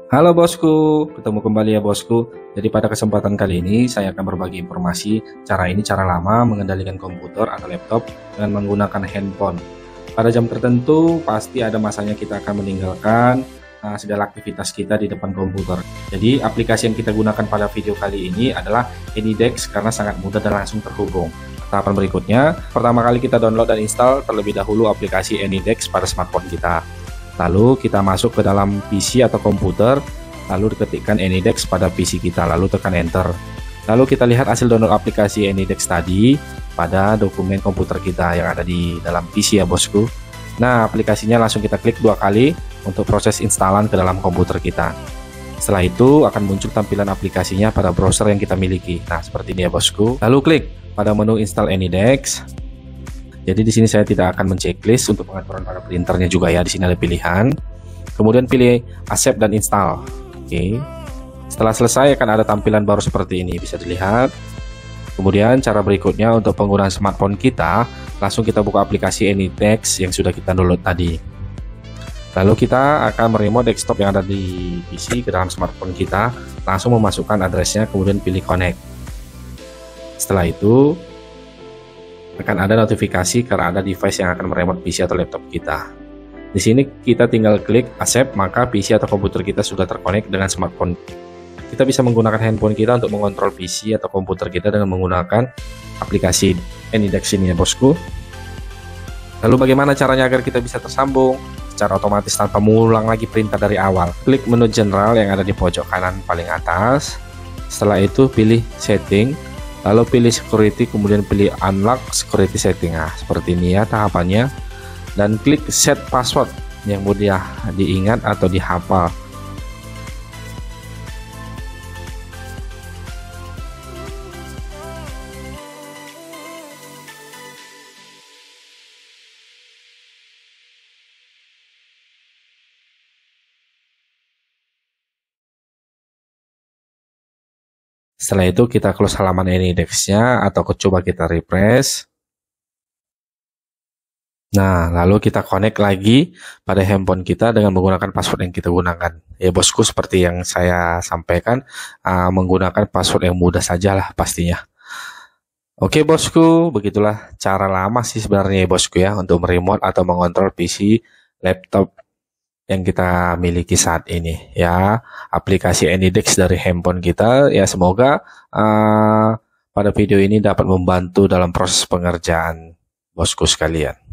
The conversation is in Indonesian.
Halo bosku, ketemu kembali ya bosku. Jadi pada kesempatan kali ini saya akan berbagi informasi cara lama mengendalikan komputer atau laptop dengan menggunakan handphone. Pada jam tertentu pasti ada masanya kita akan meninggalkan segala aktivitas kita di depan komputer. Jadi aplikasi yang kita gunakan pada video kali ini adalah AnyDesk karena sangat mudah dan langsung terhubung. Tahapan berikutnya, pertama kali kita download dan install terlebih dahulu aplikasi AnyDesk pada smartphone kita. Lalu kita masuk ke dalam PC atau komputer, lalu ketikkan AnyDesk pada PC kita, lalu tekan enter. Lalu kita lihat hasil download aplikasi AnyDesk tadi pada dokumen komputer kita yang ada di dalam PC ya bosku. Nah, aplikasinya langsung kita klik 2 kali untuk proses instalan ke dalam komputer kita. Setelah itu akan muncul tampilan aplikasinya pada browser yang kita miliki. Nah, seperti ini ya bosku. Lalu klik pada menu install AnyDesk. Jadi di sini saya tidak akan menceklis untuk pengaturan pada printernya juga ya. Di sini ada pilihan. Kemudian pilih accept dan install. Oke. Setelah selesai akan ada tampilan baru seperti ini, bisa dilihat. Kemudian cara berikutnya untuk penggunaan smartphone kita, langsung kita buka aplikasi AnyDesk yang sudah kita download tadi. Lalu kita akan meremote desktop yang ada di PC ke dalam smartphone kita, langsung memasukkan addressnya, kemudian pilih connect. Setelah itu akan ada notifikasi karena ada device yang akan meremote PC atau laptop kita. Di sini kita tinggal klik accept, maka PC atau komputer kita sudah terkonek dengan smartphone. Kita bisa menggunakan handphone kita untuk mengontrol PC atau komputer kita dengan menggunakan aplikasi AnyDesk ini ya bosku. Lalu bagaimana caranya agar kita bisa tersambung secara otomatis tanpa mengulang lagi perintah dari awal? Klik menu general yang ada di pojok kanan paling atas. Setelah itu pilih setting, lalu pilih security, kemudian pilih unlock security setting. Nah, seperti ini ya tahapannya. Dan klik set password yang mudah diingat atau dihafal. Setelah itu kita close halaman AnyDesk-nya atau coba kita refresh. Nah, lalu kita connect lagi pada handphone kita dengan menggunakan password yang kita gunakan. Ya bosku, seperti yang saya sampaikan, menggunakan password yang mudah saja lah pastinya. Oke bosku, begitulah cara lama sih sebenarnya ya bosku ya untuk meremote atau mengontrol PC, laptop yang kita miliki saat ini ya, aplikasi AnyDesk dari handphone kita ya. Semoga pada video ini dapat membantu dalam proses pengerjaan bosku sekalian.